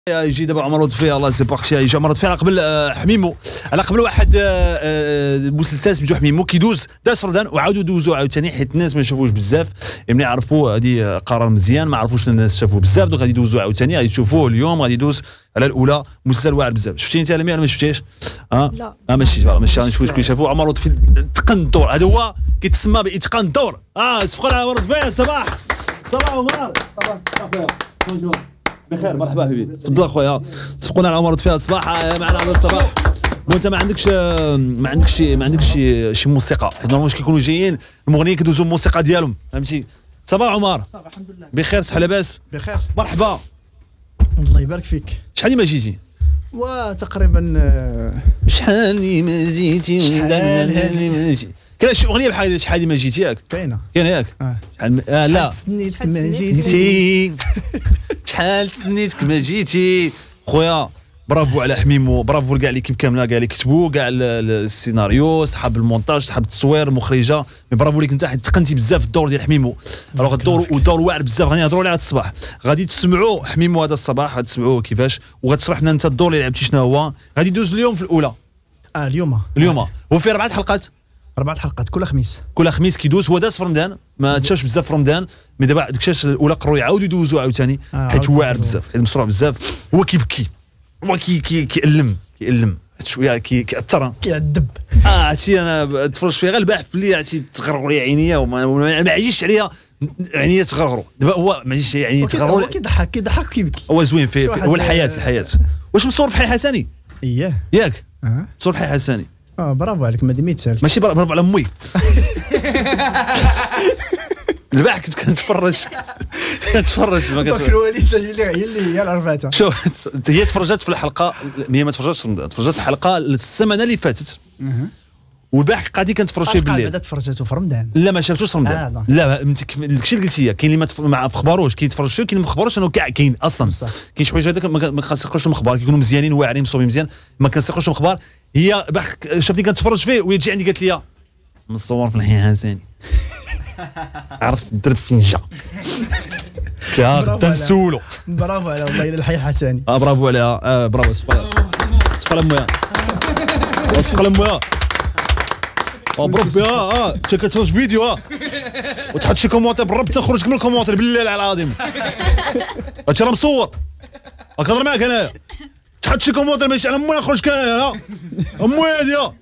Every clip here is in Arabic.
يجي دابا عمر لطفي الله سي بارتي يجي عمر لطفي على قبل حميمو على قبل واحد المسلسل سميتو حميمو كيدوز داز فردان وعاودوا دوزو عاوتاني حيت الناس ما شافوش بزاف ملي عرفوا هذه قرار مزيان ما عرفوش الناس شافوه بزاف دونك غادي يدوزو عاوتاني غادي تشوفوه اليوم غادي يدوز على الاولى مسلسل واعر بزاف شفتي انت لميا ولا ما شفتيش؟ لا ماشي نشوفوا شكون شافوه عمر لطفي اتقن الدور هذا هو كيتسمى باتقان الدور صفقوا على عمر لطفي صباح عمر صباح بخير مرحبا حبيبي تفضل اخويا صفقونا على عمر لطفي الصباح معنا هذا الصباح وانت ما عندكش شي موسيقى حيت نورمالمون كيكونوا جايين المغنيين كيدوزوا الموسيقى ديالهم فهمتي صباح عمر صباح الحمد لله بخير صحه لاباس بخير مرحبا الله يبارك فيك شحال ما جيتي وتقريبا شحال ما جيتي كاين شي اغنيه بحال شحال ما جيتي ياك كاينه ياك لا تسنيتك ما جيتي شحال تسنيتك ما جيتي خويا برافو على حميمو برافو لكاع ليكيب كامله كاع اللي كتبوا كاع السيناريو صحاب المونتاج صحاب التصوير المخرجه برافو ليك انت حيت تقنتي بزاف الدور ديال حميمو الوغ الدور واعر بزاف غادي نهضروا عليه هذا الصباح غادي تسمعوا حميمو هذا الصباح غادي تسمعوه كيفاش وغتشرح لنا انت الدور اللي لعبتي شنو هو غادي يدوز اليوم في الاولى اليوم هو فيه 4 حلقات 4 حلقات كل خميس كيدوز هو داز في رمضان ما تشافش بزاف في رمضان مي دابا داكشي الاولى قرروا يعاودوا يدوزوا عاوتاني حيت واعر بزاف حيت مسروع بزاف هو كيبكي هو كيألم شويه كيأثر كيعذب عرفتي انا تفرجت فيه غير البارح في الليل عرفتي تغرغر لي عينيا وما عجيش عليا عينيا تغرغروا دابا هو ما عجيش يعني تغرغر كيضحك وكيبكي هو زوين فيه هو الحياه واش مصور في حي حسني ياك مصور في حي حسني برافو عليك ما يتسالش ماشي برافو على امي البارح كنت كنتفرج ما كنتفرج الوالده هي اللي عرفتها شوف هي تفرجت في الحلقه هي ما تفرجتش تفرجت الحلقه السمانه اللي فاتت والبارح قاعدين كنتفرج فيه بالليل بعدا تفرجته في رمضان لا ما شافتوش في رمضان لا داكشي اللي قلتي كاين اللي ما خبروش كيتفرج فيه كاين اللي ما خبروش انه كاع كاين اصلا كاين شي حوايج هذاك ما كنثقوش المخبار كيكونوا مزيانين واعرين مصوبين مزيان ما كنثقوش المخبار هي شافتني كنتفرج فيه وهي تجي عندي قالت لي مصور في الحي حسني عرفت الدرب فين جا غدا نسولو برافو على والله الى الحي حساني برافو عليها برافو صفقه على مويا صفقه على مويا بربي انت كتفرج فيديو وتحط شي كومونتير بالرب تخرج من الكومونتير بالله العظيم هادشي راه مصور كنهضر معاك انايا تحط شي كومونتير ماشي على مويا خرج كنايا مويا هادي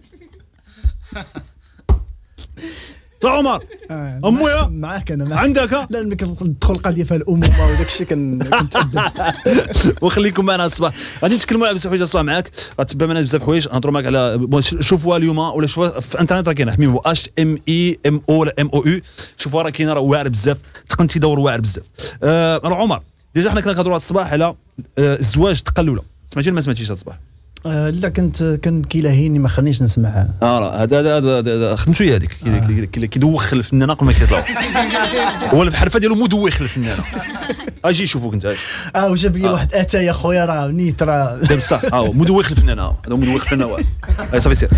صح عمر امويا معاك انا عندك لا ملي كندخل القضيه فيها الامومه وداك الشيء كنتأدب وخليكم معنا الصباح غادي نتكلموا على بزاف حوايج الصباح معاك غتبان معنا بزاف حوايج نهضروا معاك على شوفوها اليوم ولا شوفوها في الانترنت راه كاينه حميمو HMIMO ولا MOU شوفوها راه كاينه راه واعر بزاف تقنتي دور واعر بزاف عمر ديجا حنا كنا كنهضروا هذا الصباح على الزواج التقلله سمعتي ولا ما سمعتيش هذا الصباح لا كان كيلاهيني ما خلانيش نسمع هذا خدمتو هي هذيك كيدوخ الفنانه قبل ما كيطلعوا هو الحرفه ديالو مدوخ الفنانه اجي شوفوك انت وجاب لي واحد اتاي اخويا راه نيت راه بصح مدوخ الفنانه هذا مدوخ الفنانه صافي سير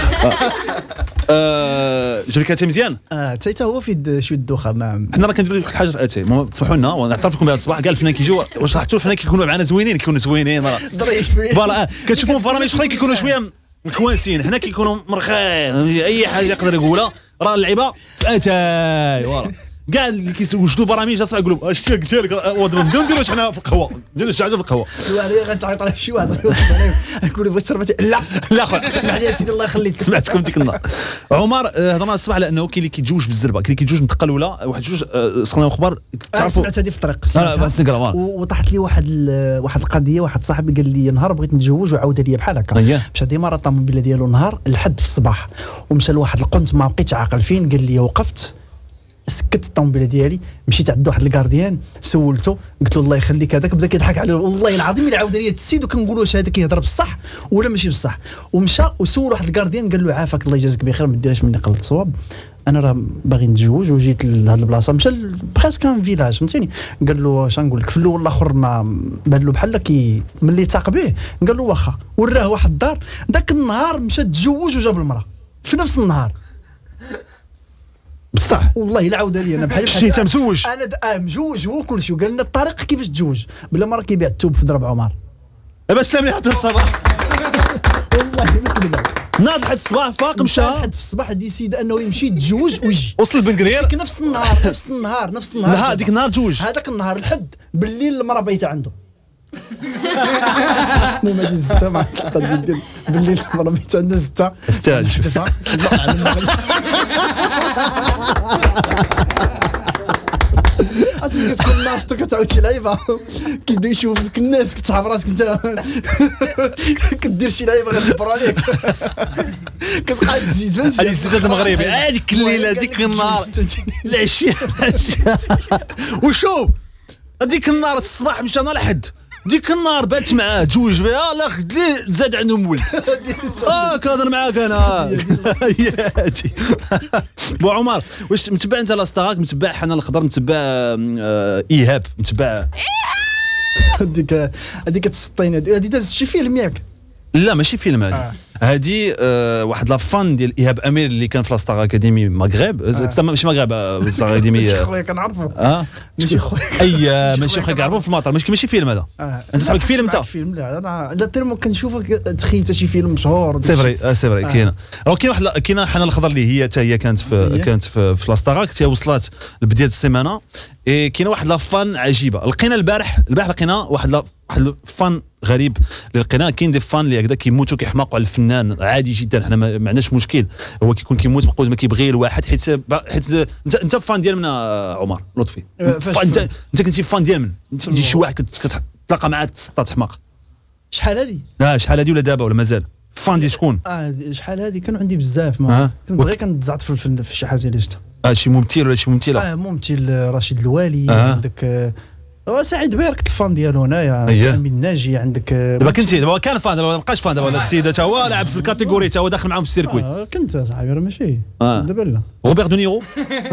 جاب لك اتاي مزيان حتى هو في شويه الدوخه حنا راه كنديروا واحد الحاجه في اتاي تسمحوا لنا ونعترف لكم بهذا الصباح كاع الفنانين كيجيو واش حتى الفنانين كيكونوا معنا زوينين فوالا كتشوفوهم في برامج اخرين كيكونوا شويه مكوانسين حنا كيكونوا مرخين اي حاجه يقدر يقولها راه اللعيبه في اتاي فوالا كاع اللي كيوجدوا برامج اصاحبي يقولوا اش قلت لك نبداو نديروا حنا في القهوه نديروا شي حاجه في القهوه واحد غتعيط على شي واحد نقول له بغيت تشربتي لا خويا اسمح لي يا سيدي الله يخليك سمعتكم ديك النهار عمر هضرنا الصباح على انه كاين اللي كيتزوج بالزربه كاين اللي كيتزوج متقلوله واحد جوج سخنا اخبار تعرفوا سمعت هذه في الطريق وطاحت لي واحد القضيه واحد صاحبي قال لي نهار بغيت نتزوج وعاود لي بحال هكا مشى ديما الطوموبيله ديالو نهار لحد في الصباح ومشى لواحد القنت ما بقيتش عاقل فين قال لي وقفت سكت الطوموبيله ديالي مشيت عند واحد الكارديان سولته قلت له الله يخليك هذاك بدا كيضحك عليه والله العظيم الا عاود لي السيد وكنقول واش هذا كيهضر بصح ولا ماشي بصح ومشى وسول واحد الكارديان قال له عافاك الله يجازيك بخير ما ديرهاش مني قلت صواب انا راه باغي نتزوج وجيت لهاد البلاصه مشى بريسك ان فيلاج فهمتيني قال له اش نقول لك في الاول الاخر ما بان له بحال ملي تاق به قال له واخا وراه واحد الدار ذاك النهار مشى تزوج وجاب المراه في نفس النهار بصح والله الا عاودها لي انا بحال شي انت مزوج انا مزوج هو كلشي وقال لنا الطريقه كيفاش تزوج بلا ما راه كيبيع الثوب في ضرب عمر دابا سلام لي حتى الصباح والله ما كذبك. ناض لحد الصباح فاق مشى لحد في الصباح ديسيد انه يمشي يتزوج ويجي وصل بنكرير نفس النهار هذيك النهار تزوج هذاك النهار الحد بالليل المراه بايته عنده. المهم هذه الزته مع القضيه ديال بالليل المراه بايته عنده زته استاذ عرفتي كتكون ناشط وكتعاود شي لعيبه كيبدا يشوفك الناس كتعرف راسك انت كدير شي لعيبه غيدبروا عليك كتبقى تزيد فهمتي. هذه الزيتات المغربي هذيك الليله هذيك النهار العشيه وشوف هذيك النهار الصباح مشى انا لحد ديك النهار بات معاه تزوج بها لا خد لي زاد عندهم ولد كنهضر معاك انا هادي بو عمر واش متبع انت لاستاغاك متبع حنان الخضر متبع ايهاب متبع هذيك تسطين هذه دازت شي فيلم ياك لا ماشي فيلم هذه هذه واحد لا فان ديال ايهاب امير اللي كان في لاستار اكاديمي مغرب ماشي مغرب لاستار اكاديمي ماشي خويا كنعرفو ماشي خويا ماشي خويا كنعرفو في المطار ماشي فيلم هذا انت صاحبك فيلم انت فيلم لا انا لا تيرمون كنشوفك تخيلت شي فيلم مشهور سي فري كاينه كاينه حنان الخضر اللي هي حتى هي كانت في لاستار حتى وصلت لبدايه السيمانه كاينه واحد لا فان عجيبه لقينا البارح لقينا واحد الفان غريب اللي لقيناه كاين دي فان اللي هكذا كيموتوا كيحماقوا على الفنان عادي جدا حنا ما عندناش مشكل هو كيكون كيموت بقوت ما كيبغي الواحد حيت انت فان ديال منا عمر لطفي انت كنتي فان ديال من تجي شي واحد كتلاقى معاه تسطى تحماق شحال هذه لا شحال هذه ولا دابا ولا مازال فان دي شكون شحال هذه كانوا عندي بزاف ما كنت غير كنتزعط في شي حاجه اللي شفتها شي ممثل ولا شي ممثله ممثل رشيد الوالي عندك سعيد بيرك الفان ديالو هنايا من ناجي عندك دابا كان فان دابا ما بقاش فان دابا السيد تا هو لاعب في الكاتيجوري تا هو داخل معاهم في السيركوي كنت صاحبي راه ماشي دابا لا روبير دونيرو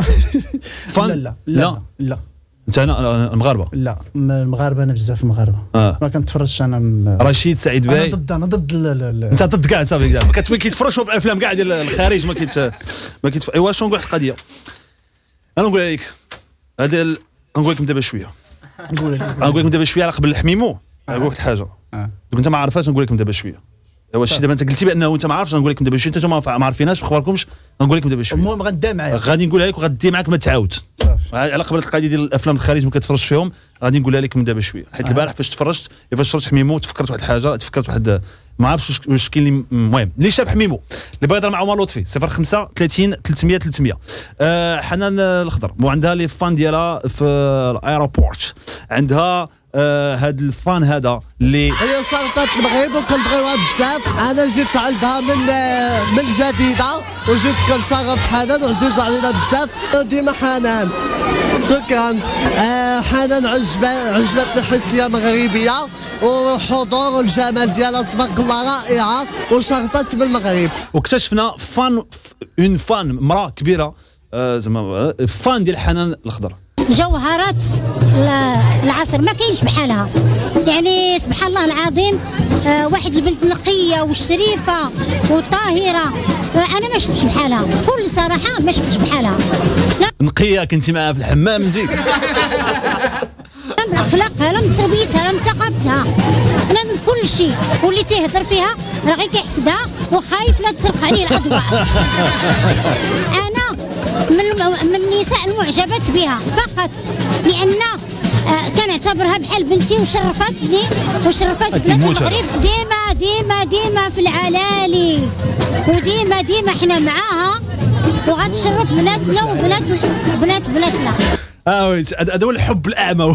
فان لا انت انا المغاربه لا المغاربه انا بزاف المغاربه ما كنتفرجش انا رشيد سعيد باي انا ضد انت ضد كاع صافي كاع ما كيتفرجوا في الافلام كاع ديال الخارج ما ايوا شنو نقول القضيه انا نقول لك هذا نقول لكم دابا شويه نقول لكم دابا شويه على قبل الحميمو نقول لك حاجه انت ما عارفاش نقول لكم دابا شويه هو الشيء دابا انت قلتي بانه انت ما عارفش نقول لكم دابا شويه انتم ما عارفيناش ما خبركمش نقول لكم دابا شويه المهم غندا معاك غادي نقولها لك وغادي معاك ما تعاود على قبل القضيه ديال الافلام الخارج ما كتفرجش فيهم غادي نقولها لك من دابا شويه حيت البارح فاش شفت حميمو تفكرت واحد الحاجه تفكرت واحد ما عرفتش واش كاين اللي المهم اللي شاف حميمو اللي بغى يهضر مع عمر لطفي 05 30 300 حنان الخضر وعندها لي فان ديالها في الايروبورت عندها هاد الفان هذا اللي هي شرطة المغرب وكنبغيوها بزاف انا جيت عندها من جديده وجيت كنشرف حنان وعزيز علينا بزاف ديما حنان شكرا حنان عجبتني حيت هي مغربيه وحضور والجمال ديالها تبارك الله رائعه وشرطت بالمغرب واكتشفنا فان امراه كبيره زعما فان ديال حنان الخضر جوهرات العصر ما كاينش بحالها يعني سبحان الله العظيم واحد البنت نقيه وشريفه وطاهره انا ما شفتش بحالها بكل صراحه ما شفتش بحالها لا نقيه كنتي معاها في الحمام انت من اخلاقها لا من تربيتها لا من ثقافتها لا من كل شيء واللي تيهضر فيها راه غير كيحسدها وخايف لا تسرق عليه الاضواء انا من النساء المعجبات بها فقط لان كنعتبرها بحال بنتي وشرفتني وشرفت بلاد المغرب ديما في العلالي وديما حنا معاها وغتشرف بناتنا وبنات بلادنا هذا هو الحب الاعمى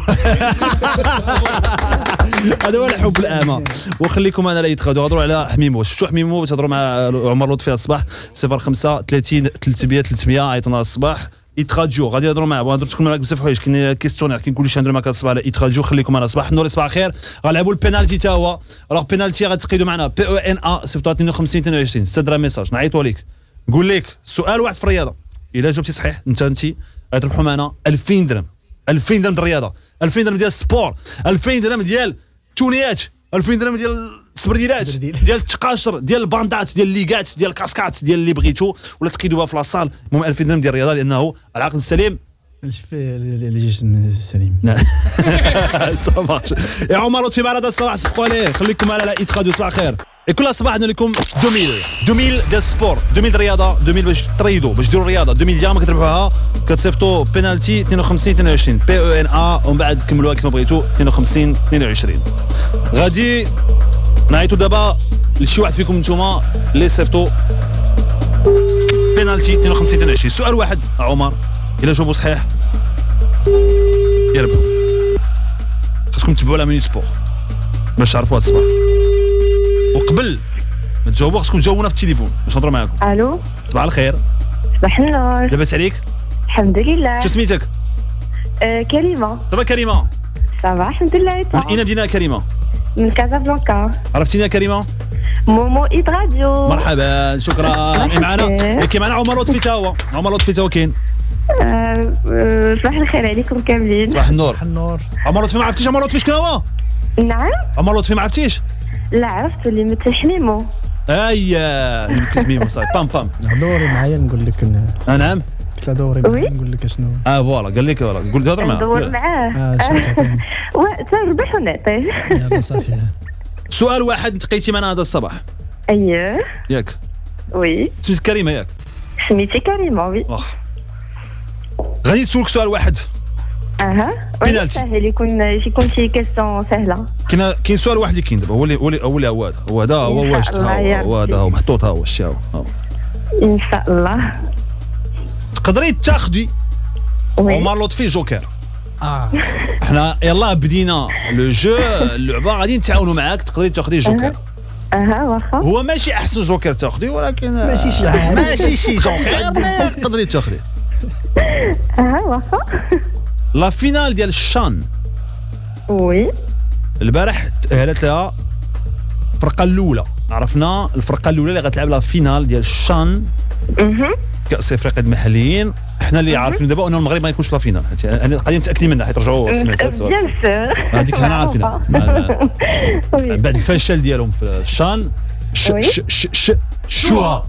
هذا هو الحب الاعمى وخليكم انا لا يتغادوا هضروا على حميمو شفتوا حميمو تهضروا مع عمر لطفي الصباح 05 30 300 عيطونا الصباح يتغاديو غادي نهضروا معاه وهضرت تكون معاك بزاف حوايج كاين كيستيونير كنقول لك نهضروا معاك الصباح على يتغاديو خليكم انا الصباح نوري صباح الخير غنلعبوا البينالتي تا هو الوغ بينالتي غتقيدوا معنا PENA 52 22 استدرا ميساج نعيطوا لك نقول لك سؤال واحد في الرياضه الا جاوبتي صحيح انت غتربحوا معنا 2000 درهم 2000 درهم ديال الرياضه 2000 درهم ديال السبور 2000 درهم ديال التونيات 2000 درهم ديال السبرديلات ديال التقاشر ديال الباندات ديال الليغات ديال الكاسكات ديال اللي بغيتو ولا تقيدوها في لاصال المهم 2000 درهم ديال الرياضه لانه العقل السليم اللي جسم سليم. صباح يا عمر لطفي معنا هذا الصباح، صفقوا عليه، خليكم على لا ايت راديو. صباح الخير. كل صباح عندنا لكم 2000 ديال السبور، 2000 رياضه، 2000 باش تريدوا باش ديروا الرياضه، 2000 ديالها ما كتربحوها كتصيفطوا بينالتي 52 22 بي او ان ا ومن بعد كملوها كما بغيتوا 52 22. غادي نعيطوا دابا لشي واحد فيكم نتوما اللي صيفطوا بينالتي 52 22. سؤال واحد عمر، الا جاوبوا صحيح يربحوا. خاصكم تتبعوا على ميني سبور باش تعرفوا هذا الصباح. وقبل ما تجاوبوا خاصكم تجاوبونا في التليفون باش نهضروا معاكم. الو صباح الخير. صباح النور. لاباس عليك؟ الحمد لله. شو سميتك؟ كريمه. صباح كريمه. صباح الحمد لله. من اين مدينه كريمه؟ من كازابلانكا. عرفتيني يا كريمه؟ مومو ايد راديو. مرحبا شكرا. معنا كاين معنا عمر لطفي تا هو. عمر لطفي تا هو كاين. صباح الخير عليكم كاملين. صباح النور. صباح النور. عمر لطفي ما عرفتيش عمر لطفي شكون هو؟ نعم. عمر لطفي ما عرفتيش؟ لا عرفت اللي مثل حميمو. اييه مثل حميمو صافي بام بام. دوري معايا نقول لك. نعم. لا دوري معايا نقول لك شنو. فوالا قال لك فوالا قول هضر معاه. ندور معاه. تربح ونعطيه. يلا صافي. سؤال واحد تقيتي معنا هذا الصباح. اييه. ياك. وي. سميتك كريمه ياك؟ سميتي كريمه وي. غادي نسولك سؤال واحد. بينالتي. سهل يكون شي كيسيون سهله. كاين سؤال واحد اللي كاين دابا هو هذا هو واش هو هذا هو محطوط ها هو الشيء هو. ان شاء الله. تقدري تاخدي عمر لطفي جوكر. احنا يلا بدينا لو جو اللعبه غادي نتعاونوا معاك، تقدري تاخدي جوكر. واخا. هو ماشي احسن جوكر تاخدي ولكن ماشي شي جوكر تقدري تاخدي. واخا. لا فينال ديال الشان. وي. البارح تأهلت لها الفرقه الاولى، عرفنا الفرقه الاولى اللي غتلعب لا فينال ديال الشان. كأس افريقيا المحليين. احنا اللي عارفين دابا انه المغرب ما يكونش لا فينال، انا قاعدين متاكدين منها حيت رجعوا سمعتوا بيان سور هذيك حنا عارفينها بعد الفشل ديالهم في الشان. شوها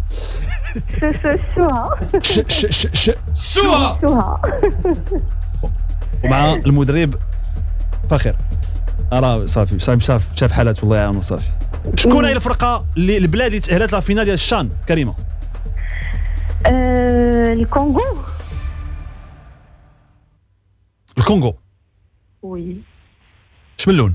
ومع المدرب فخر راه صافي شاف حالات والله يعاونو. صافي شكون هي الفرقه اللي البلاد اللي تاهلت لا فينال ديال الشان كريمه؟ الكونغو. الكونغو. وي. اش من لون؟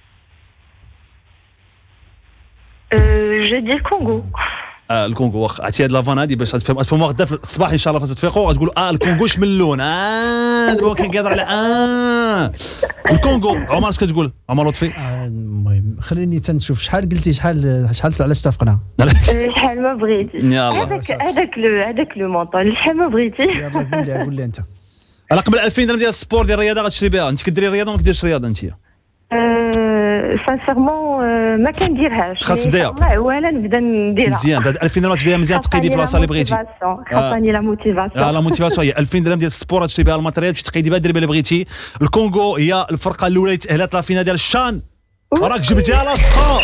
جو دي الكونغو. الكونغو. واخا عرفتي هاد لافان هادي باش تفهموا غدا في الصباح ان شاء الله فاش تفيقوا غتقولوا الكونغو اش من لون. دابا كنقادر على الكونغو. عمر اش كتقول عمر لطفي؟ المهم خليني تنشوف شحال قلتي شحال علاش اتفقنا. شحال ما بغيتي. يلاه هذاك لو مونطون شحال ما بغيتي. يلا قول لي انت. على قبل 2000 درهم ديال السبور ديال الرياضه غتشري بها. انت كديري الرياضه وما كديرش الرياضه انت؟ سانسيرمون ما كنديرهاش. خاص تبدايها. والله ولا نبدا نديرها مزيان. بعد 2000 درهم تديرها مزيان تقيدي في بلاصه اللي بغيتي. خاصني لا موتيفاسيون. لا موتيفاسيون هي 2000 درهم ديال السبور تشري بها الماتيريال باش تقيدي بها ديري بها اللي بغيتي. الكونغو هي الفرقه الاولى اللي تاهلت لا فينال ديال الشان. راك جبتيها لاصقه.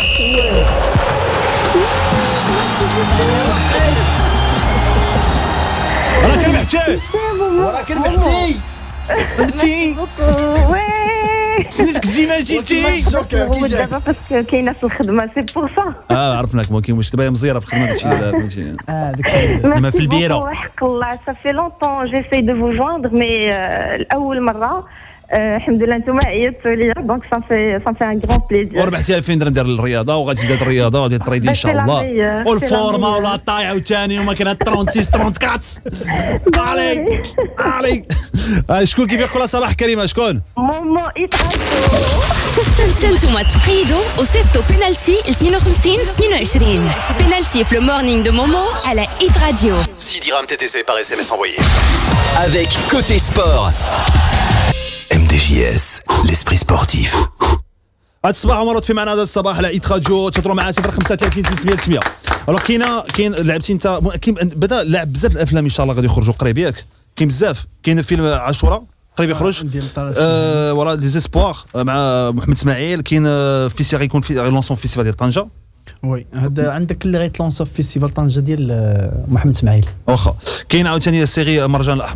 راك ربحتي. وراك ربحتي. ربحتي. سنيتك تجي ما جيتي. دابا باسكو كاينه في الخدمه سي بور سا. عرفناك ما كاين مشكل دابا مزيره في الخدمه داكشي داكشي انما في البيرو. حق الله صافي لونطون جيساي دو فو جوندر مي الاول مره الحمد لله انتم عيطتوا ليا دونك صافي ان غران بليزير. وربحتي 2000 درهم ديال الرياضه وغادي تبدا الرياضه وغادي تريدي ان شاء الله. والفورما ولا طاي عاوتاني وماكينه 36 34. علي شكون كيف يقول صباح كريمه شكون؟ مومو يتعرفوا. انتوما تقيدوا وصيفطوا بينالتي 52 22. بينالتي في المورنينغ دو مومو على ايت راديو. 6 dirhams TTC par SMS envoyé. Avec Côté Sport. MDJS, l'esprit sportif. هذا الصباح عمر لطفي معنا هذا الصباح على ايت راديو. تهضروا معنا 035 300 300. الوغ كاين لعبتي انت بدا لعب بزاف الافلام ان شاء الله غادي يخرجوا قريب ياك. كاين بزاف. كاين فيلم عاشوراء قريب يخرج ولا لي زيسبوار مع محمد اسماعيل. كاين فيسي غيكون في لونسون فيستيفال ديال طنجه. وي هذا عندك اللي غيتلونسا في فيستيفال طنجه ديال محمد اسماعيل. واخا كاين عاوتاني السيري مرجان الاحمر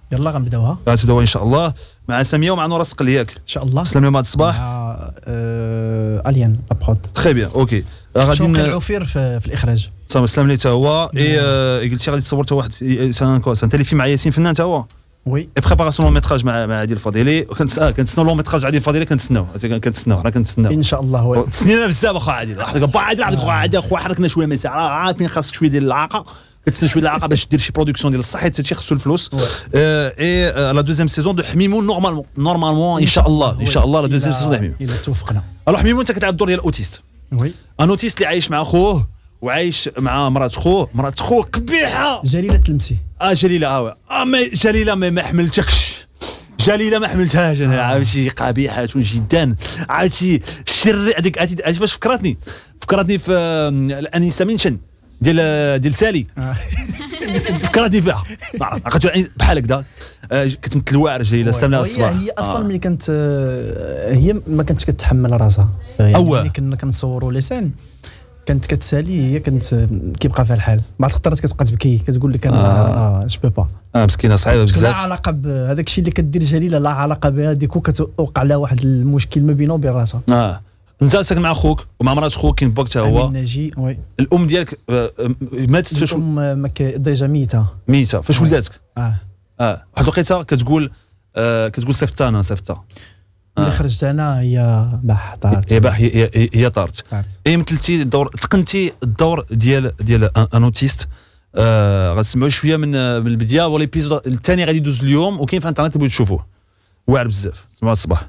يلا غنبداوها ان شاء الله مع ساميه ومع نورا السقل ياك ان شاء الله. سلام لهم هذا الصباح مع الين ابخود تري بيان اوكي غادي العفير في الاخراج سلام ليه حتى هو قلتي غادي تصور حتى واحد سان تيلي فيلم مع ياسين فنان حتى هو وي اي بريباراسيون لون ميتراج مع عادل الفضيلي كنتسناو لون ميتراج عادل الفضيلي كنتسناو ان شاء الله. تسنينا بزاف اخو عادل عادل اخو حركنا شويه من ساعه عارفين خاصك شويه ديال العاقه كتسنى شويه العاقه باش دير شي برودكسيون ديال الصح حتى خصو الفلوس اي لا دوزيام سيزون دو حميمو نورمالمون ان شاء الله لا دوزيام سيزون دو حميمو الا توفقنا. الوغ حميمو انت كتلعب الدور ديال الاوتيست وي ان اوتيست اللي عايش مع خوه وعايش مع مرات خوه قبيحه جليله تلمسي جليله جليله ما حملتكش جليله ما حملتهاش انا عرفتي قبيحه جدا عرفتي الشر هذيك فاش فكرتني في الانسه منشن ديال سالي فكرتني فيها عقلت بحال هكذا كتمثل واعر جليله استنى الصباح. هي اصلا ملي كانت هي ما كانتش كتحمل راسها ملي كنا كنصوروا لسان كانت كتسالي هي كانت كيبقى فيها الحال بعض الخطرات كتبقى تبكي كتقول لك انا جو با مسكينه صعيبه بزاف لا علاقه بهذاك الشيء اللي كدير جليله لا علاقه بهذيك وكتوقع لها واحد المشكل ما بينه وبين راسها. انت ساكن مع خوك ومع مرات خوك كاين باك حتى هو ناجي وي الام ديالك ماتت فاش ديجا ميته فاش ولداتك واحد الوقيته كتقول صيفطه اللي خرجت انا هي باح طارت هي طارت مثلتي الدور تقنتي الدور ديال ان اوتيست غتسمعوا شويه من البدايه والابيزود الثاني غادي يدوز اليوم وكاين في الانترنت تبغيو تشوفوه واعر بزاف سمعوا الصباح.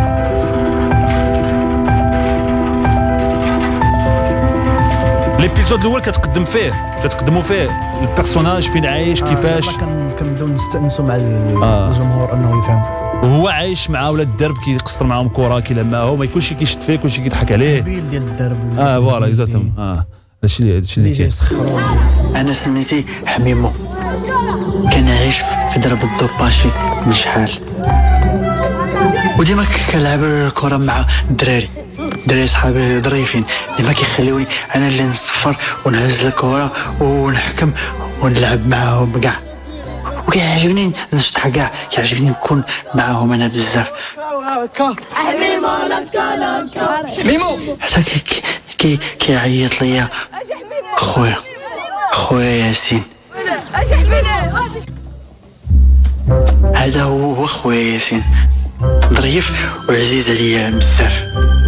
الابيزود الاول كتقدموا فيه البيرسوناج فين عايش كيفاش كنبداو نستانسوا مع الجمهور انه يفهم وهو عايش مع ولاد الدرب كيقصر معاهم كره كيلعب معاهم كلشي كيشد فيه كلشي كيضحك عليه البيل ديال الدرب فوالا اكزاكتوم هادشي اللي كاين. انا سميتي حميمو كنعيش في درب الدوباشي من شحال وديما كنلعب الكره مع الدراري صحابي ظريفين ديما كيخليوني انا اللي نصفر ونهز الكره ونحكم ونلعب معاهم كاع وكيعجبني نشطح كاع كيعجبني نكون معاهم انا بزاف. ميمو حتى كيعيط ليا خويا ياسين هذا هو خويا ياسين ظريف وعزيز عليا بزاف.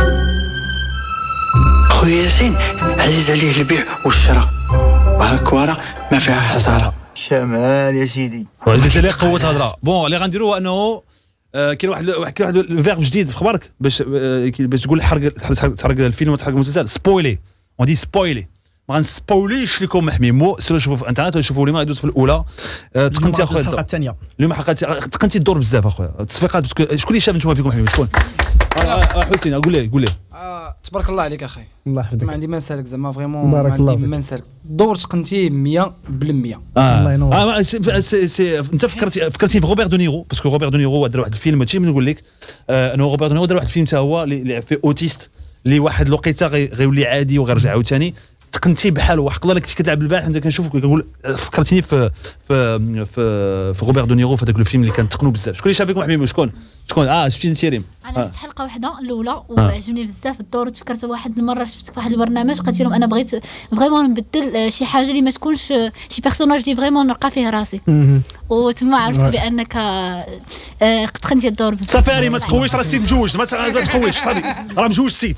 خويا ياسين عزيز عليه البيع والشراء وهكوارا ما فيها حزاره شمال يا سيدي وعزيز عليه قوه هضره. بون اللي غنديروا هو انه كاين واحد الفيرب جديد في خبارك باش تقول تحرق الفيلم وتحرق المسلسل سبويلي اون دي سبويلي ما غنسبويليش لكم حميمو سيروا شوفوا في الانترنت ولا شوفوا لي ما يدوز في الاولى تقنتي اخويا الحلقه الثانيه اليوم تقنتي الدور بزاف اخويا التصفيقات شكون اللي شاف نتوما فيكم حميمو شكون حسين قول لي تبارك الله عليك اخي الله يحفظك ما عندي ما نسالك زعما فريمون ما عندي ما نسالك الدور تقنتيه 100% الله ينور. انت فكرتي في روبير دونيرو باسكو روبير دونيرو دار واحد الفيلم هادشي نقول لك انه روبير دونيرو دار واحد الفيلم حتى هو اللي لعب فيه اوتيست اللي واحد الوقيته غيولي عادي وغيرجع عاوتاني تقنتي بحاله وحق الله كنت كتلعب البارح انت كنشوفك كنقول فكرتيني في روبير دونيرو في هذاك الفيلم اللي كان تقنوا بزاف. شكون اللي شاف فيكم حبيبي شكون شفتي انت ريم؟ انا شفت حلقه واحده الاولى وعجبني بزاف الدور وتفكرت واحد المره شفتك في واحد البرنامج قلت لهم انا بغيت فريمون نبدل شي حاجه اللي ما تكونش شي بيرسوناج اللي فريمون نلقى فيه راسي وتما عرفت بانك تقنتي الدور بزاف. صافي ما تقويش راه السيد مجوج ما تقويش صافي راه مجوج السيد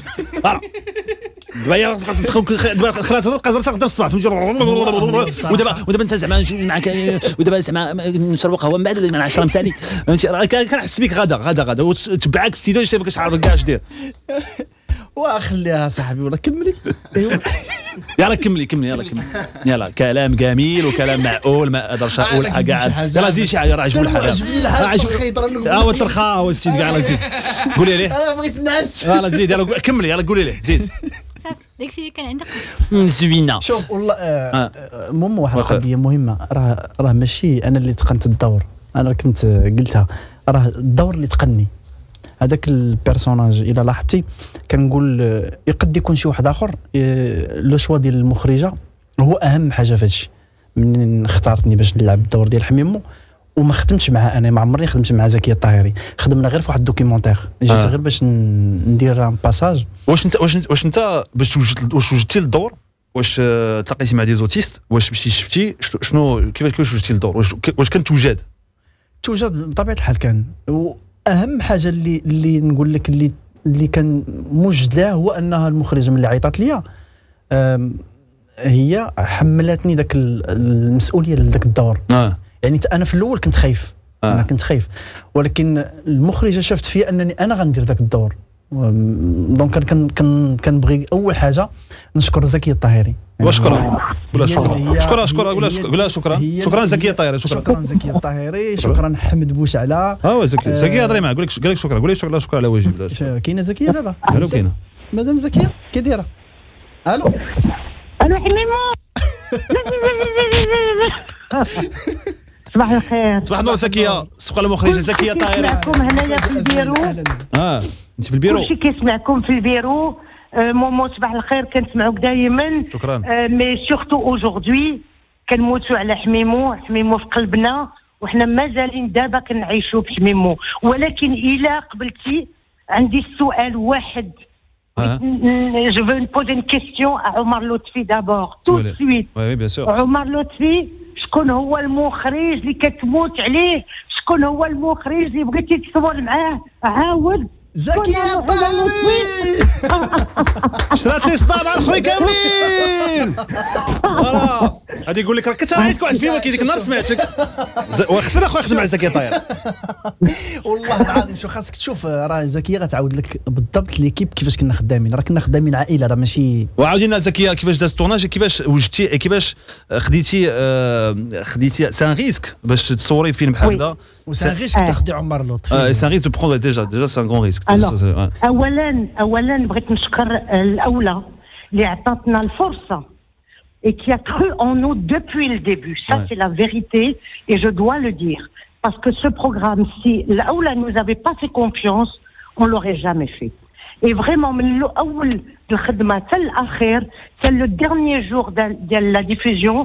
دابا خلات تبقى قدام الصباح فهمتي ودابا انت زعما معك ودابا زعما نشرب قهوه من بعد من 10 مسالي فهمتي راه كنحس بك غدا وتبعك السيده شايفك كتعرف كاع اش دير وخليها صاحبي ولا كملي ايوا يلا كملي يلا كلام جميل وكلام معقول ما اقدرش اقول حاجه يلا زيد شي حاجه راه عجبو الحال هو الترخاء هو السيد كاع زيد قولي ليه انا بغيت نعس يلا زيد يلا كملي يلا قولي ليه زيد صافي داكشي اللي كان عندك زوينه. شوف والله المهم واحد القضيه مهمه راه ماشي انا اللي تقنت الدور انا كنت قلتها راه الدور اللي تقني هذاك البيرسوناج الا لاحظتي كنقول يقد يكون شي واحد اخر لو شوا ديال المخرجه هو اهم حاجه في هادشي. من اختارتني باش نلعب الدور ديال حميمو وما خدمتش معها انا، ما عمرني خدمت مع زكيه الطاهري، خدمنا غير في واحد الدوكيومونتير جيت غير باش ندير باساج. واش انت باش وجدتي للدور، واش تلاقيتي مع دي زوتيست، واش مشيتي شفتي شنو كيفاش وجدتي للدور، واش كان توجد بطبيعه الحال كان. واهم حاجه اللي نقول لك اللي كان موجد له هو انها المخرجه من اللي عيطات ليا هي حملتني ذاك المسؤوليه لذاك الدور. يعني انا في الاول كنت خايف، انا كنت خايف، ولكن المخرجه شافت فيا انني انا غندير ذاك الدور. دونك كنبغي اول حاجه نشكر زكيه الطاهري. وشكرا شكرا زكيه الطاهري. شكرا زكيه الطاهري، شكرا حمد بوشعله. زكيه هضري معاه، قول لك شكرا، قول لك شكرا على واجب. كاينه زكيه دابا؟ الو كاينه مدام زكيه كي دايره؟ الو حميمو. صباح الخير. صباح النور زكيه، سبق المخرجه زكيه الطاهري. معكم هنايا في البيرو. انت في البيرو؟ كلشي كيسمعكم في البيرو. مومو صباح الخير، كنسمعوك دائما. شكرا. مي سورتو اوجوردي كنموتوا على حميمو في قلبنا، وحنا مازالين دابا كنعيشوا بحميمو. ولكن الا قبلتي عندي سؤال واحد. Je veux poser une question à Omar Lotfi d'abord, tout de suite. Oui, bien sûr. Omar Lotfi, شكون هو المخرج اللي كتموت عليه؟ شكون هو المخرج اللي بغيتي تصور معاه؟ عاود. زكية الطاهري. شرات لي صداع مع الاخرين كاملين. فوالا غادي يقول لك راك كتعيط واحد فيهم، ولكن ديك النهار سمعتك. وخصنا اخويا نخدم مع زكيه الطاهري. والله العظيم شو خاصك تشوف، راه زكيه غتعاود لك بالضبط ليكيب كيفاش كنا خدامين، راه كنا خدامين عائله، راه ماشي. وعاودي لنا زكيه كيفاش داز التورناج، كيفاش وجدتي، كيفاش خديتي سان ريسك باش تصوري فيلم بحال هذا. وسان ريسك تاخدي عمر لطفي. سان ريسك دو بروندر ديجا سان غون ريسك. اولا بغيت نشكر الاولى اللي عطاتنا الفرصه et qui a cru en nous depuis le début. Ça, c'est la vérité et je dois le dire. Parce que ce programme, si l'Aoula ne nous avait pas fait confiance, on ne l'aurait jamais fait. Et vraiment, c'est le dernier jour de la diffusion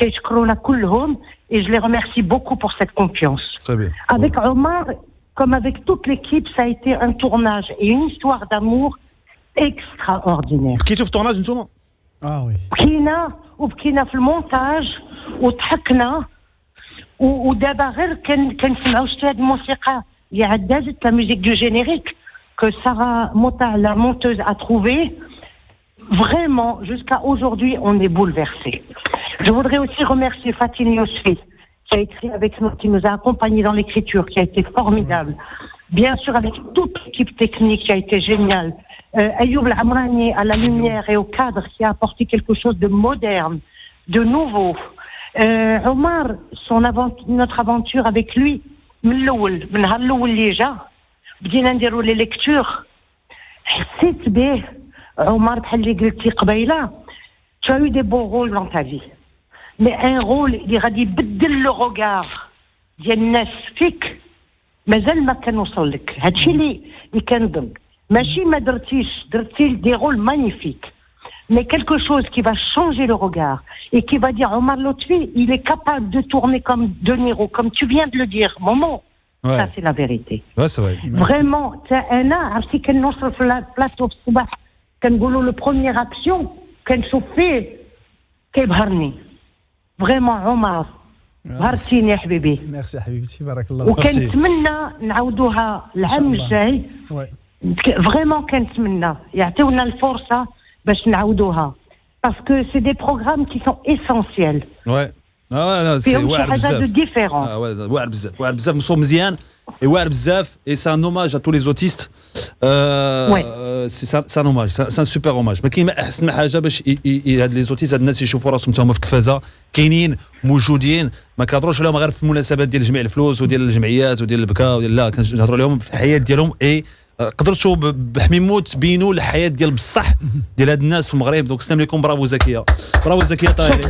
et je les remercie beaucoup pour cette confiance. Très bien. Avec Omar, comme avec toute l'équipe, ça a été un tournage et une histoire d'amour extraordinaire. Qui trouve tournage une somme? Ah oui. وبكينا في المونتاج وضحكنا ودابا غير كنسمعوا شتي هاد الموسيقى اللي عدازت لا ميوزيك دو جينيريك que Sarah Mota, la monteuse, a trouvé. Vraiment, jusqu'à aujourd'hui, on est bouleversés. Je voudrais aussi remercier Fatine Yosfi, qui a écrit avec nous, qui nous a accompagnés dans l'écriture, qui a été formidable. Bien sûr, avec toute l'équipe technique qui a été géniale. Ayoub Al-Amrani à la lumière et au cadre qui a apporté quelque chose de moderne, de nouveau. Omar, notre aventure avec lui, من نهار الأول اللي جا بدينا نديروا لي ليكتور حسيت به عمر بحال اللي قلتي قبيله. tu as eu des beaux rôles dans ta vie mais un rôle اللي غادي يبدل لو روغار ديال الناس فيك مازال ما كنوصل لك. هادشي اللي كنظن ماشي ما درتي دي رول مانيفيك mais quelque chose qui va changer le regard et qui va dire Omar Lotfi, il est capable de tourner comme De Niro, comme tu viens de le dire, Momo. Ouais. Ça, c'est la vérité. Ouais, c'est vrai. Vraiment, أنا عرفتي كنوصل في البلاطو في الصباح كنقولوا لو بروميير اكسيون كنشوف فيه كيبهرني. فريمون عمر بهرتيني يا حبيبي. ميرسي حبيبتي بارك الله فيك. وكنتمنى نعاودوها العام الجاي. فريمون كنتمنى يعطيونا الفرصه باش نعاودوها parce que c'est des programmes qui sont essentiels. Ouais. C'est واعر بزاف. واعر بزاف مصور مزيان واعر بزاف et c'est un hommage à tous les autistes. c'est un hommage, c'est un super hommage. ما كاين ما احسن حاجه باش هاد لي زوتيست هاد الناس يشوفوا راسهم حتى هما في كفازه كاينين موجودين ما كنهضروش عليهم غير في المناسبات ديال جميع الفلوس وديال الجمعيات وديال البكا وديال لا كنهضروا عليهم في الحياه ديالهم اي قدرتوا بحميمو تبينوا الحياه ديال بصح ديال هاد الناس في المغرب. دونك سلام عليكم. برافو زكيه طاهري.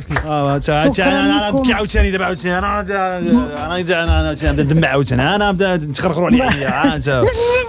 انا نبكي عاوتاني دابا عاوتاني انا ندمع عاوتاني انا نبدا تخرخروا عليا انت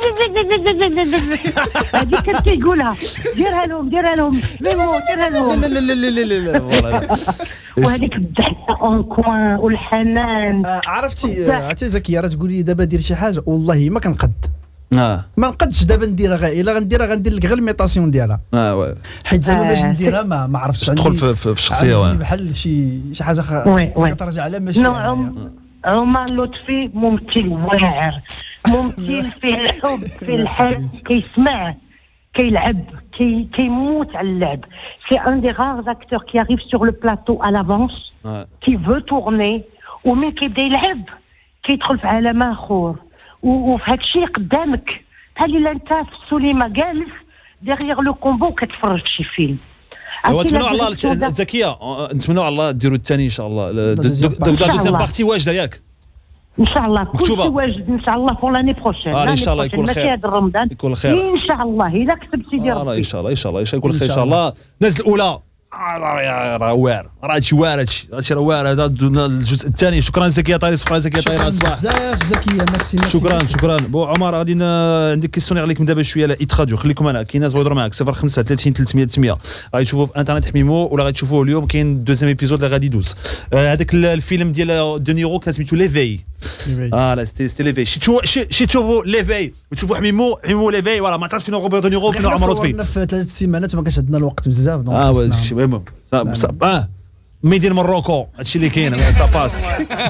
هذيك كنت كيقولها ديرها لهم ميمو ديرها لهم. لا وهذيك الضحكه اون كوان والحنان. عرفتي زكيه راه تقول لي دابا دير شي حاجه والله ما كنقد. ما نقدش دابا نديرها غير الا غنديرها غندير لك غير الميطاسيون ديالها. حيت زعما باش نديرها ما عرفتش تدخل في الشخصيه بحال شي حاجه كترجع على ماشي. عمر لطفي ممثل واعر، ممثل فيه الحب فيه الحب، كيسمع كيلعب كيموت على اللعب. سي ان دي غار اكتور كي arrive sur le plateau à l'avance qui veut tourner ومن كيبدا يلعب كيدخل في عالم اخر وفي هذا الشيء قدامك بحال الا انت في السينما جالس ديغيغ لو كومبو كتفرج في شي فيلم. نتمنوا على الله زكيه، نتمنوا على الله ديروا الثاني ان شاء الله. دوزيام بارتي واجده ياك ان شاء الله كلشي واجد ان شاء الله فور لاني بروشين. ان شاء الله يكون خير، هذا رمضان يكون خير ان شاء الله الا كتبتي ديال ربي ان شاء الله يكون خير ان شاء الله. الناس الاولى راه واعر، راه هادشي واعر، هادشي راه واعر. هذا الجزء الثاني. شكرا زكيه طاير صفر، زكيه طاير صباح بزاف زكيه ميرسي. شكرا بو عمر. غادي عندك كيسيونير عليكم دابا شويه على ايت راديو. خليكم انا كاين ناس بغاو يهضروا معاك 05 30 300 900 غادي تشوفوا في انترنت حميمو ولا غادي تشوفوه اليوم. كاين دوزيام ايبيزود اللي غادي يدوز. هذاك الفيلم ديال دو نيرو كان سميتو ليفي. لا سيتي ليفي. شي تشوفوا ليفي وتشوفوا حميمو ليفي. فوالا ما تعرفش فين روبرت دو نيرو فين عمر لطفي. في 3 سيمانات ما كانش عندنا الوقت بزاف هادشي المهم. ميدين مروكو هادشي اللي كاين سا باس.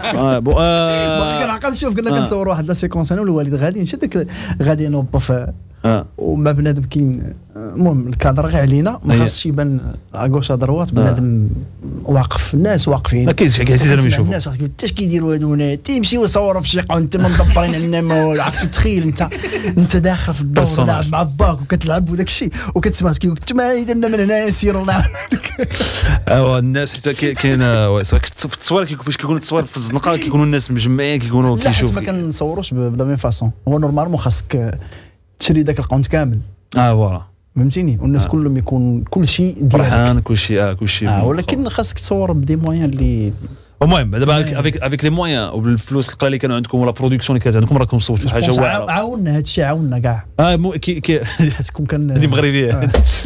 كنعقل شوف كنا كنصوروا واحد لا سيكونس انا والوالد غاديين شي داك غادي نوظف وما بنادم كاين. المهم الكادر غير علينا ما خاصش يبان اغوش دروات. بنادم واقف، الناس واقفين ما كاينش حاجه عزيزه يشوفوا الناس حتى كيديروا هادونا تيمشيو يصوروا في شي قاع انت مدبرين علينا. عرفتي تخيل انت داخل في الدور لاعب مع باك وكتلعب وداك الشيء وكتسمع كيقول لك ما درنا من هنا سير الله. الناس حتى كاين في التصوير فاش كيكونوا التصوير في الزنقه كيكونوا الناس مجمعين كيكونوا كيشوفوا. ما كنصوروش بلا ميم فاصون. هو نورمالمون خاصك تشري داك القونت كامل. فوالا فهمتيني. والناس كلهم يكون كل شيء فرحان كل شيء ولكن خاصك تصور بدي موان اللي المهم دابا افيك لي موان وبالفلوس القليله اللي كانوا عندكم ولا برودكسيون اللي كانت عندكم راكم صوتوا حاجه واعره. عاوننا هذا الشيء عاوننا كاع. تكون كان هذه مغربيه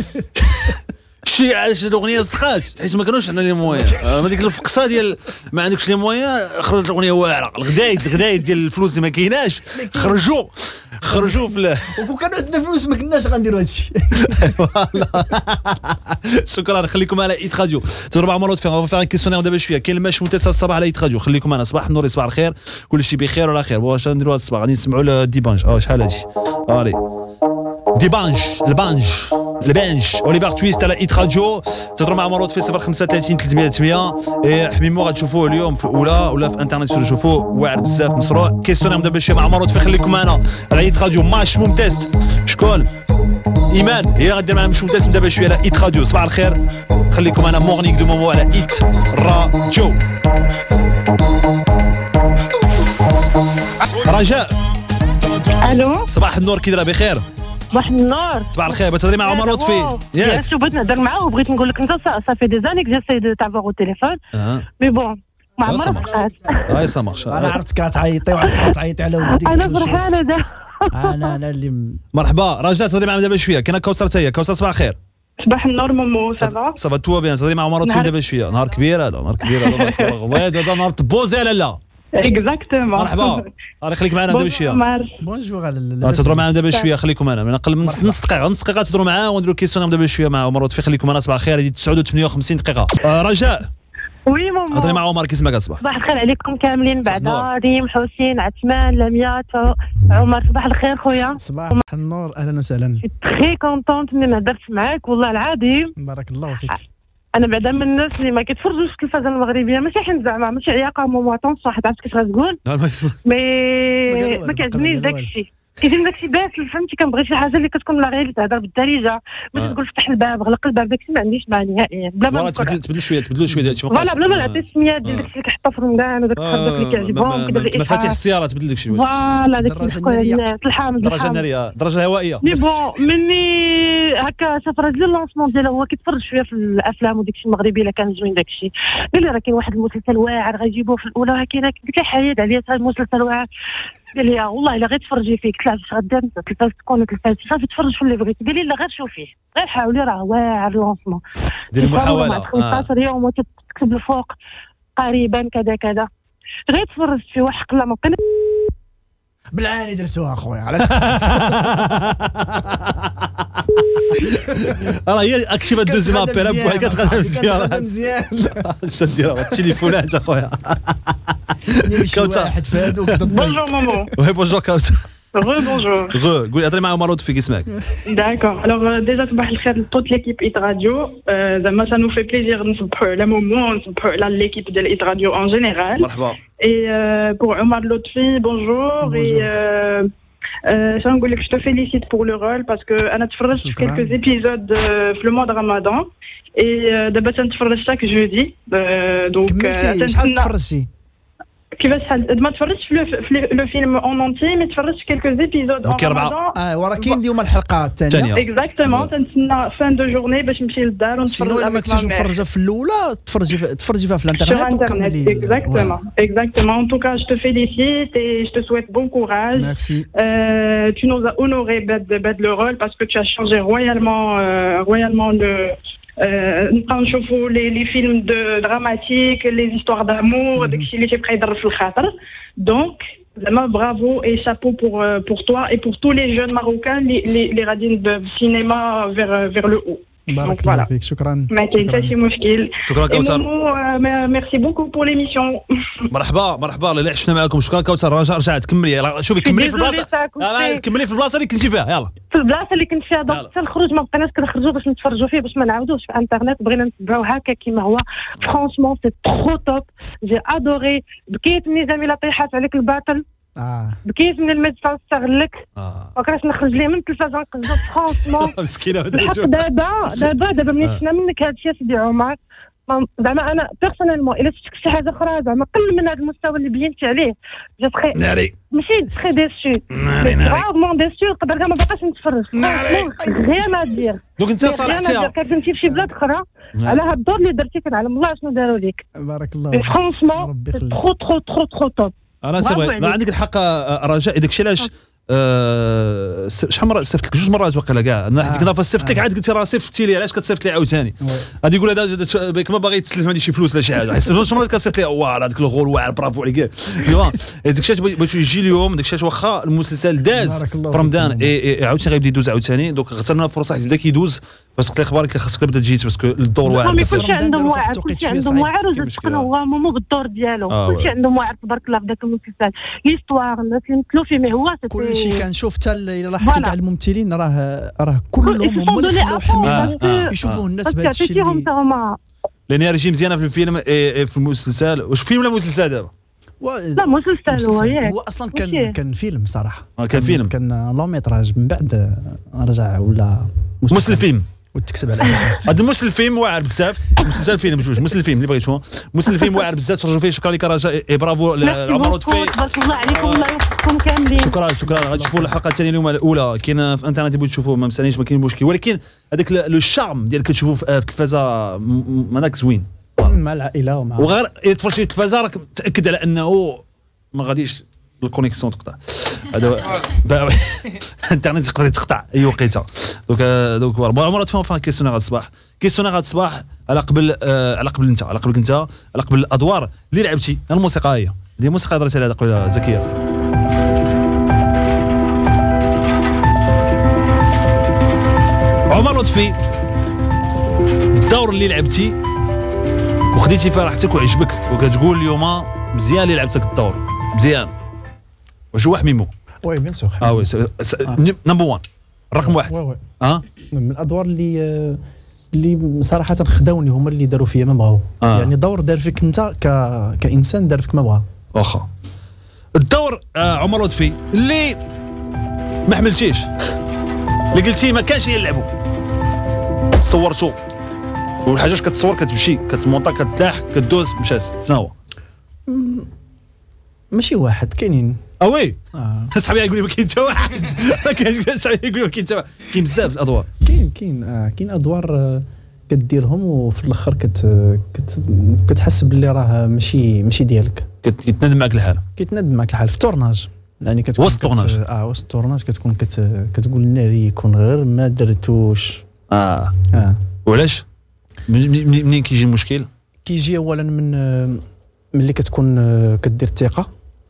شي علاش الاغنيه صدقات حيت ما كانوش عندنا لي موان. هذيك الفقصه ديال ما عندكش لي موان خرجت الاغنيه واعره. الغدايد ديال الفلوس اللي ما كايناش خرجوا في وكون كان عندنا فلوس ما كناش غنديروا هذا الشيء. شكرا. خليكم على ايت راديو. تضرب عمر لطفي غنفا فيها كيسيونير دابا شويه. كاين الماش ممتاز الصباح على ايت راديو. خليكم معنا. صباح النور صباح الخير كلشي بخير ولا خير. واش نديروا هذا الصباح غادي نسمعوا ديبانج. شحال هادشي ديبانج البانج اوليفر تويست على ايت راديو. تضرب مع عمر لطفي 05 30 300 900. حميمو غتشوفوه اليوم في الاولى ولا في انترنت تشوفوه واعر بزاف مشروع. كيسيونير دابا شويه مع عمر لطفي. خليكم معنا على ايت راديو. ماش ممتاز. شكون ايمان هي غدير معنا مش ممتاز دابا شويه على ايت راديو. صباح الخير. خليكم معنا مورنينغ دو مومو على ايت راديو. رجاء الو صباح النور كي دايره بخير؟ صباح النور. صباح الخير. بتهضري مع عمر لطفي ياك؟ شو بغيت نهضر معاه وبغيت نقول لك انت صافي دي زاني جيساي دو تافوار او تيليفون مي بون ما عمرها بقات. سا مارش. انا عرفتك غتعيطي وغتعيطي على وديك. انا فرحانه دابا. انا اللي مرحبا. رجاء تهضري معنا دابا شويه. كاينه كوثر حتى هي. كوثر صباح الخير. صباح النور مامو. صافا تو بيان. تهضري مع عمر لطفي دابا شويه. نهار كبير هذا غويد هذا نهار تبوزي لا اكزاكتومون. مرحبا. خليك معنا دابا شويه. بونجور. تهضروا معنا دابا شويه. خليكم معنا من اقل من نص دقيقه تهضروا معاه ونديروا كيسيونير دابا شويه مع عمر لطفي. خليكم معنا. صباح الخير. هذه 58 دقيقه. رجاء وي ماما. هضري مع عمر كيسمعك. صباح الخير عليكم كاملين بعدا. ريم حسين عثمان لميا عمر. صباح الخير خويا. صباح النور اهلا وسهلا. تري كونطونت اني هضرت معاك والله العظيم. بارك الله فيك. انا بعدا من الناس اللي ما كيتفرجوش في التلفازه المغربيه ماشي حين زعما ماشي عياقه ماما اتونسون حيت عرفت كيفاش غتقول مي ما كيعجبنيش داك الشيء. كيجيني داك الشيء باس فهمتي. كنبغي شي حاجه اللي كتكون لا غير تهضر بالدارجه ماشي تقول فتح الباب غلق الباب. داك الشيء ما عنديش مع نهائيا. بلا ما تبدلوا شويه داكشي فوالا بلا ما نعطي السميات ديال داكشي اللي كيحطوا في رمضان وداك الخبز اللي كيعجبهم كيدير مفاتيح السياره تبدل داكشي شويه. فوالا داك الناس الحامض الدرجه الناريه الدرجه الهوائيه. مي بون مني هكا شاف راجل اللونسمون ديالو هو كيتفرج شويه في الافلام وداك الشيء المغربي الا كان زوين داك الشيء. قال لي راه كاين واحد المسلسل واعر غيجيبوه في الاولى ولكن قلت له حيد عليا هذا المسلسل واعر. قال لي والله الا غير تفرجي فيه. قلت له علاش غدا التلفاز تكون التلفاز صافي تفرج في اللي بغيتي. قال لي لا غير شوفيه غير حاولي راه واعر اللونسمون. ديري محاوله 15 يوم تكتب الفوق قريبا كذا كذا. غير تفرجت فيه وحق الله ما بقينا بالعاني درسوها اخويا علاش راه هي اكشف الدوزيام ابيرا بوحدها كتخدم مزيان شديرها التليفونات اخويا كوتا واحد في هذوك بونجور مامون وي بونجور كوتا Bonjour. قولي هضري مع عمر لطفي كيسمعك. D'accord. Alors déjà صباح الخير لتوت l'équipe Hit Radio. زعما ça nous fait plaisir نصبحوا على مومون نصبحوا على l'équipe ديال Hit Radio en général. مرحبا. Et pour Omar Lotfi, bonjour. Et je نقول لك je te félicite pour le rôle parce que انا تفرجت في quelques épisodes في le mois de Ramadan et دابا تنتفرج chaque jeudi. Donc شحال تفرجتي؟ كيفاش ما تفرجتش في لو فيلم اون اونتي مي تفرجت في كلكو زيبيزود اون رمضان. وراه كاين اليوم الحلقه الثانيه اكزاكتومون تنتسنى فان دو جورني باش نمشي للدار ونتفرج. سينو ما كنتيش مفرجه في الاولى تفرجي فيها في الانترنت وكملي. اكزاكتومون ان توكا جو te félicite et je te souhaite bon courage. Merci. Tu nous as honoré بهذا le rôle parce que tu as changé royalement le نبقاو نشوفوا لي فيلم دراماتيك لي زيستوار دامور داكشي اللي تيبقى يضرب في الخاطر. دونك زعما برافو اي شابو pour toi et pour tous les jeunes marocains اللي غاديين بالسينما vers le haut. بارك الله فيك شكرا. ما كاين حتى شي مشكل. شكرا كوثر. ميرسي بوكو بور ليميسيون. مرحبا اللي عشنا معكم. شكرا كوثر. رجعت كملي شوفي كملي في البلاصه كملي في البلاصه اللي كنتي فيها. يلا في البلاصه اللي كنت فيها دونك حتى الخروج ما بقيناش كنخرجوا باش نتفرجوا فيه باش ما نعاودوش في انترنت. بغينا نتبعوا هكا كيما هو. فرانشمون سي ترو توب. جي ادوري. بكيت ملي زميله طيحات عليك الباطل. بكيت من الميدسان استغلك. ما كرهتش نخرج ليه من التلفاز نقصدو فرانشمون مسكينه. دابا ملي شفنا منك هذا الشيء سيدي عمر زعما انا بيرسونيلمون الا شفتك شي حاجه اخرى زعما قل من هذا المستوى اللي بينتي عليه جو تخي ماشي تخي ديسو فريمون ديسو نقدر كاع ما باقاش نتفرج غير ما دير. دونك انت صراحه كنتي في شي بلاد اخرى على هاد الدور اللي درتي كنعلم الله شنو داروا ليك. بارك الله فرانشمون ترو توب. انا سي ما عندك الحق رجاء داكشي علاش شحال مره صيفط لك 2 مرات وقيلا كاع انا ديك النهار صيفط لك عاد قلتي راه صيفطتي لي علاش كتصيفط لي عاوتاني. غادي يقول هذا ما باغي تسلف عندي شي فلوس ولا شي حاجه. شحال مرات كتصيفط لي واه هذاك الغول واعر برافو عليك. داك الشيء بغيت يجي اليوم داك الشيء واخا المسلسل داز في رمضان عاوتاني غيبدا يدوز عاوتاني. دونك اغتنمنا الفرصه حيت بدا كيدوز باش تقلي اخبارك خاصك تبدا تجي باسكو الدور واعر. كلشي عندهم واعر كلشي عندهم واعر وتكون هو مومو بالدور ديالو. كلشي عندهم واعر تبارك الله في ذاك المسلسل. ليستوار الناس اللي مثلوا فيه ما هو كلشي كنشوف حتى الا لاحظتي كاع الممثلين راه كلهم هما اللي خلاو حميمو يشوفوا الناس بهذا الشيء لان رجيم مزيانه في الفيلم في المسلسل. واش فيلم ولا مسلسل دابا؟ لا مسلسل هو اصلا كان فيلم صراحه. كان فيلم كان لون ميتراج من بعد رجع ولا مسلسل فيلم وتكتب على اساس هذا مسلسل فيلم واعر بزاف. مسلسل فيلم بجوج مسلسل فيلم اللي بغيتو مسلسل فيلم واعر بزاف. تفرجوا فيه. شكرا لك رجاء. برافو لعمر لطفي. تبارك الله عليكم الله يوفقكم كاملين. شكرا غادي تشوفوا الحلقه الثانيه اليوم الاولى كاينه في انترنت بغيتو تشوفوا ما مساليش ما كاين مشكل. ولكن هذاك لو شارم ديال كتشوفوا في التلفازه هذاك زوين مع العائله ومع وغير تفرج في التلفازه راك متاكد على انه ما غاديش الكونيكسيون تقطع. هذا الانترنت يقدر يتقطع اي وقيته. دونك عمر تفهم كيسيونير هذا الصباح. كيسيونير هذا الصباح على قبل انت على قبل الادوار اللي لعبتي. الموسيقى هي الموسيقى هضرت عليها قبيله زكيه. عمر لطفي الدور اللي لعبتي وخديتي فيه راحتك وعجبك وكتقول اليوم مزيان اللي لعبت هذاك الدور مزيان. واش هو حميمو؟ وي بيان سور. وي نمبر 1 رقم 1. من الادوار اللي صراحه خداوني هما اللي داروا فيا ما بغاو. يعني دور دار فيك انت كانسان دار فيك ما بغا. واخا الدور عمر لطفي اللي ما حملتيش اللي قلتي ما كانش يلعبوا صورتو والحاجه كتصور كتمشي كتمونطا كتلاح كدوز مشات. شنو هو؟ ماشي واحد كاينين. وي صاحبي يقول لي ما كاين حتى واحد. ما كاينش صاحبي يقول لي ما كاين حتى واحد. كاين بزاف الادوار. كاين ادوار كديرهم وفي الاخر كتحس باللي راه ماشي ديالك. كتندم معك الحال. في التورناج يعني كتكون وسط التورناج. وسط التورناج كتكون كتقول ناري يكون غير ما درتوش. وعلاش؟ منين كيجي المشكل؟ كيجي اولا من ملي كتكون كدير الثقه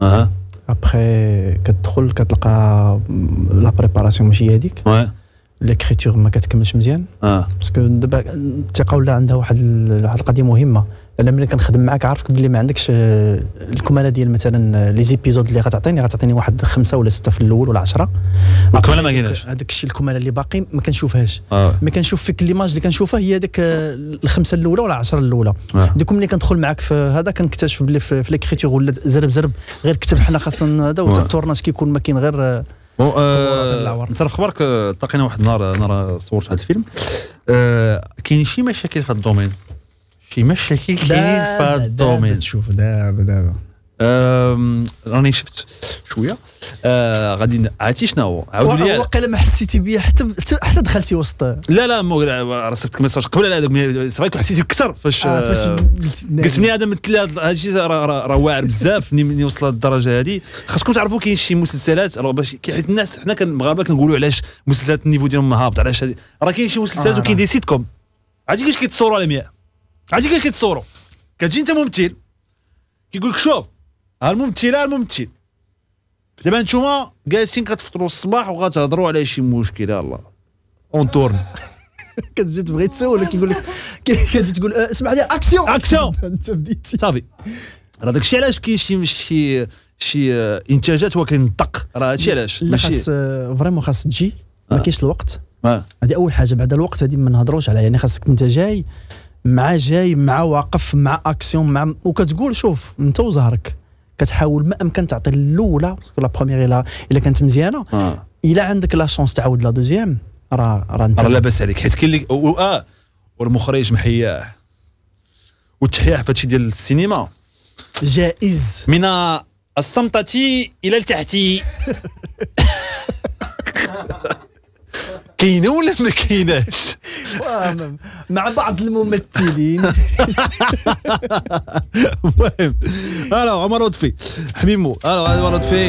ابخي كتدخل كتلقى لا بريباراسيون ماشي هذيك ليكريتور ما كتكملش مزيان باسكو دابا الثقه ولا عندها واحد القضيه مهمه لان ملي كنخدم معاك عارفك بلي ما عندكش الكماله ديال مثلا لي زيبيزود اللي غتعطيني واحد 5 ولا 6 في الاول ولا 10 الكماله ما كايناش هذاك الشيء الكماله اللي باقي ما كنشوفهاش ما كنشوف فيك ليماج اللي كنشوفها هي هذيك الخمسه الاولى ولا 10 الاولى دوك ملي كندخل معاك في هذا كنكتشف بلي في ليكريتور ولا زرب غير كتب حنا خاصنا هذا والتورناج كيكون ما كاين غير انت في خبرك التقينا واحد النهار صورت هذا الفيلم كاين شي مشاكل في الدومين شي مشاكل كاينين في هذا الدومين شوف دابا راني شفت شويه غادي عرفتي شنو عاودوا لي واقيلا ما حسيتي بيا حتى دخلتي وسط لا رصفتك ميساج قبل هذاك صافي حسيتي اكثر فاش قلت لي هذا مثل هذا الشيء راه واعر بزاف ملي وصل للدرجه هذه خاصكم تعرفوا كاين شي مسلسلات باش حيت الناس حنا كمغاربه كنقولوا علاش مسلسلات النيفو ديالهم هابط علاش راه كاين شي مسلسلات وكاين دي سيت كوم عرفتي كيفاش كيتصوروا على 100 عرفتي كيفاش كيتصوروا كتجي انت ممثل كيقول لك شوف الممثل دابا نتوما جالسين كتفطروا الصباح وغتهضروا على شي مشكل يلاه اون تورن كتجي تبغي تسول كيقول لك كتجي تقول اسمع لي اكسيون انت بديتي صافي راه داكشي علاش كاين شي انتاجات هو كينطق راه هادشي علاش ماشي فريمون خاص تجي ما كاينش الوقت هذه اول حاجه بعد الوقت هذه ما نهضروش عليها يعني خاصك انت جاي مع واقف مع اكسيون مع وكتقول شوف انت وزهرك كتحاول ما امكن تعطي الاولى لا بروميير الا كانت مزيانه الا عندك لا شونس تعاود لا دوزيام راه انت لاباس عليك حيت كاين اللي والمخرج محياه والتحياه في هادشي ديال السينما جائز من الصمتة الى التحتي كاينه ولا ما كايناش مع بعض الممثلين المهم عمر لطفي حميمو عمر لطفي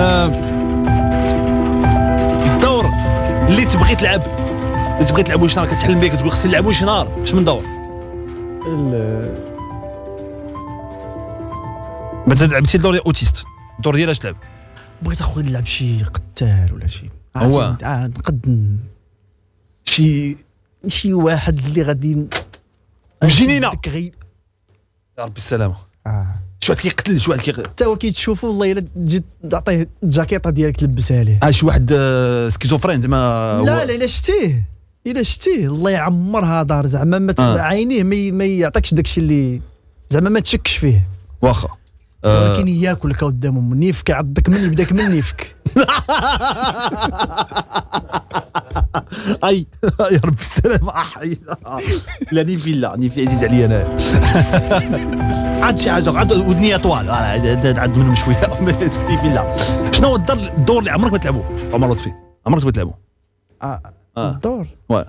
الدور اللي تبغي تلعب واش نهار كتحلم به كتقول خصني نلعب واش نهار اش من دور مثلا لعبتي الدور ديال اوتيست الدور ديال اش تلعب بغيت اخويا نلعب شي قتال ولا شي هو نقد شي واحد اللي غادي جنينه يا ربي السلامه شي واحد كيقتل شي واحد حتى هو كيتشوفوا والله الا تجي تعطيه الجاكيطه ديالك تلبسها ليه شي واحد سكيزوفرين زعما لا الا شتيه الله يعمرها دار زعما عينيه ما يعطيكش داكشي اللي زعما ما تشكش فيه واخا ولكن ياكلك قدامهم نيفك عضك من بداك من نيفك اي يا رب السلام لا نيفي عزيز عليا انا عاد شي حاجه عاد ودنيا طوال عاد منهم شويه نيفي لا شنو هو الدور اللي عمرك ما تلعبوه عمر لطفي عمرك ما تلعبوه الدور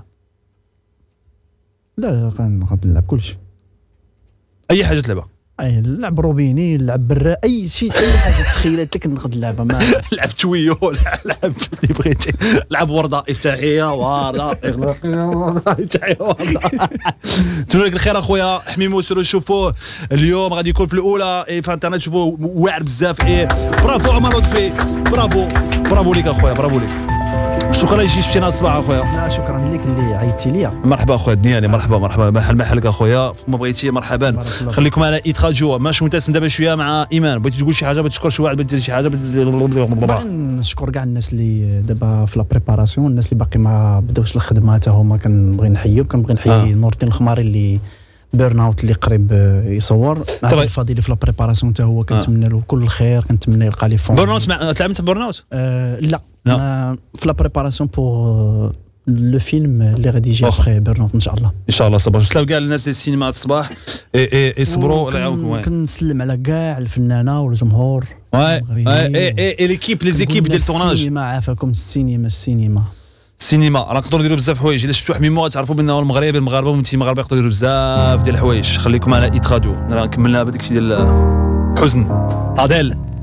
لا غادي نلعب كلشي اي حاجه تلعبها نلعب روبيني نلعب براء اي شيء اي حاجه تخيلت لك نقد نلعبها ما لعب شويه لعب اللي بغيتي لعب ورده افتتاحيه ورده اغلاقيه افتتاحيه ورده نتمنى لك الخير اخويا حميمو سيروا شوفوه اليوم غادي يكون في الاولى في انترنت شوفوه واعر بزاف برافو عمر لطفي برافو ليك اخويا برافو ليك شكرا لك شفتينا الصباح اخويا لا شكرا لك اللي عيطتي ليا مرحبا اخويا دنياني مرحبا محلك اخويا فما بغيتي مرحبا خليكم على ايتراجو ماشي متسم دابا شويه مع ايمان بغيتي تقول شي حاجه بغيتي تشكر شي واحد بغيتي شي حاجه نشكر كاع الناس اللي دابا في لا بريباراسيون الناس اللي باقي ما بداوش الخدمه حتى هما كنبغي نحيي نور الدين الخماري اللي بيرن اوت اللي قريب يصور عبد الفضيل في لا بريباراسيون حتى هو كنتمنى له كل الخير كنتمنى يلقى لي فون بيرن اوت تلعبت بيرن اوت لا في لا بريباراسيون بور لو فيلم اللي غادي يجي ابخي بيرن اوت ان شاء الله صباح نسلاو كاع الناس ديال السينما الصباح يصبروا الله يعاونكم كنسلم على كاع الفنانه والجمهور ليكيب لي زيكيب ديال التورناج السينما عافاكم السينما راه نقدروا نديروا بزاف حوايج الا شفتوا حميمو تعرفوا بان المغاربه وانتي مغاربه يقدروا يديروا بزاف ديال الحوايج خليكم على ايت راديو كملنا بهذاك الشيء ديال حزن اديل